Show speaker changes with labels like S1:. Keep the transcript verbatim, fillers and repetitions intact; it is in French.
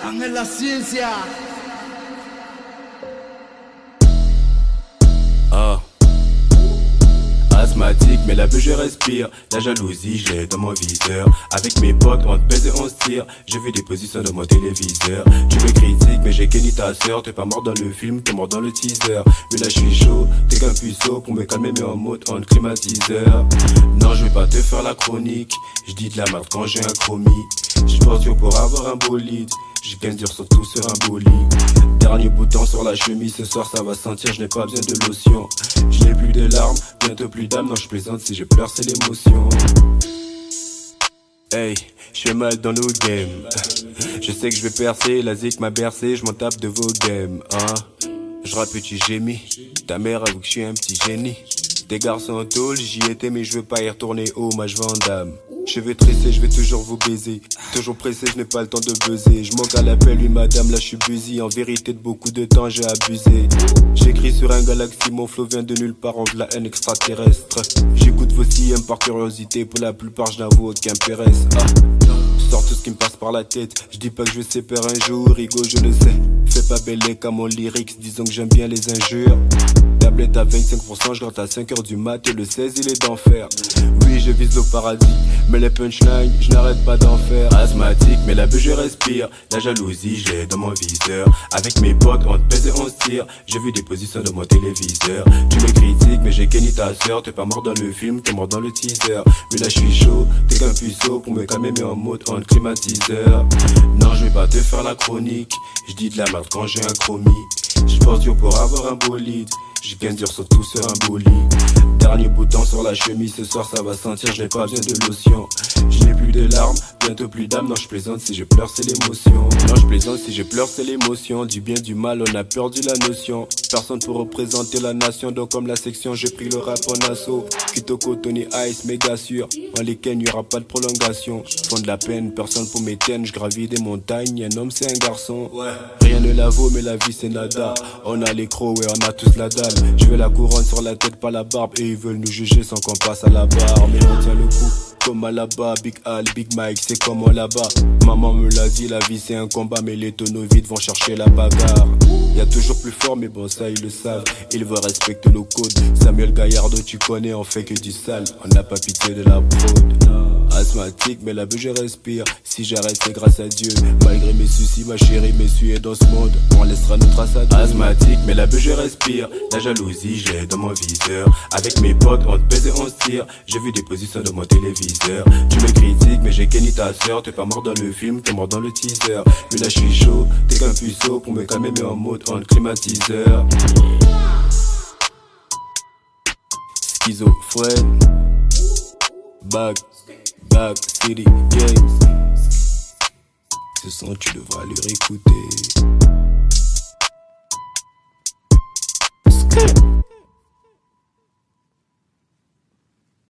S1: Ángel La Ciencia.
S2: Ah. Asthmatique, mais la bulle je respire. La jalousie, j'ai dans mon viseur. Avec mes potes, on te baise et on se tire. J'ai vu des positions dans mon téléviseur. Tu me critiques, mais j'ai kenny ta sœur. T'es pas mort dans le film, t'es mort dans le teaser. Mais là, je suis chaud, t'es qu'un puceau. Pour me calmer, mais en mode on climatiseur. Non, je vais pas te faire la chronique. Je dis de la merde quand j'ai un chromie. Je pense pour avoir un bolide. J'ai quinze dur surtout sur un bolide. Dernier bouton sur la chemise, ce soir ça va sentir, je n'ai pas besoin de lotion. Je n'ai plus de larmes, bientôt plus d'âme, non je plaisante, si je pleure c'est l'émotion. Hey, je fais mal dans nos games. Je sais que je vais percer, la zik m'a bercé, je m'en tape de vos games, hein. Je rappe et tu gémis, ta mère avoue que je suis un petit génie. Des garçons en tôle, j'y étais mais je veux pas y retourner, hommage Vandame. Cheveux tressés, je vais toujours vous baiser. Toujours pressé, je n'ai pas le temps de buzzer. Je manque à l'appel, oui madame, là je suis busy. En vérité, de beaucoup de temps, j'ai abusé. J'écris sur un galaxie, mon flow vient de nulle part, en la haine extraterrestre. J'écoute vos C M par curiosité, pour la plupart, je n'avoue aucun péresse. Ah. Je sors tout ce qui me passe par la tête. Je dis pas que je vais séparer un jour, Rigo, je le sais. Fais pas belle qu'à mon lyrics, disons que j'aime bien les injures. Tablette à vingt-cinq pour cent, je gratte à cinq heures du mat et le seize il est d'enfer. Oui je vise le paradis, mais les punchlines, je n'arrête pas d'en faire. Asthmatique, mais la bulle je respire. La jalousie, j'ai dans mon viseur. Avec mes potes, on te pèse et on se tire. J'ai vu des positions dans mon téléviseur. Tu me critiques, mais j'ai kenny ta sœur. T'es pas mort dans le film, t'es mort dans le teaser. Mais là je suis chaud, t'es qu'un puceau. Pour me calmer, mais en mode on climatiseur. Non, je vais pas te faire la chronique. Je dis de la merde quand j'ai un chromie. Je pense dur pour avoir un bolide. J'ai quinze dur surtout sur un bolide. Dernier bouton sur la chemise, ce soir ça va sentir, je n'ai pas besoin de lotion. Je n'ai plus de larmes, bientôt plus d'âme, non je plaisante, si je pleure c'est l'émotion. Non je plaisante, si je pleure c'est l'émotion. Du bien, du mal, on a perdu la notion. Personne pour représenter la nation, donc comme la section, j'ai pris le rap en assaut. Kitoko, Tony Ice, méga sûr, en les ken, y'aura pas de prolongation. Fond de la peine, personne pour m'éteindre, je gravis des montagnes, un homme c'est un garçon. Ouais. Rien ne la vaut, mais la vie c'est nada. On a les crocs, ouais on a tous la dalle. Je veux la couronne sur la tête, pas la barbe. Et ils veulent nous juger sans qu'on passe à la barre. Mais on tient le coup, comme à là-bas. Big Al, Big Mike, c'est comme on là-bas. Maman me l'a dit, la vie c'est un combat. Mais les tonneaux vides vont chercher la bagarre. Y'a toujours plus fort, mais bon ça ils le savent. Ils veulent respecter le code. Samuel Gaillardo, tu connais, on fait que du sale. On n'a pas pitié de la fraude. Asthmatique, mais la bulle je respire. Si j'arrête c'est grâce à Dieu. Malgré mes soucis, ma chérie m'essuie dans ce monde. On laissera nos traces à Dieu. Asthmatique, mais la bulle je respire. La jalousie, j'ai dans mon viseur. Avec mes potes, on te pèse et on se tire. J'ai vu des positions dans mon téléviseur. Tu me critiques, mais j'ai kenny ta sœur. T'es pas mort dans le film, t'es mort dans le teaser. Mais là je suis chaud, t'es qu'un puceau. Pour me calmer, mais en mode on climatiseur. Schizophrène. Back, back, city games. Ce son tu devras le réécouter.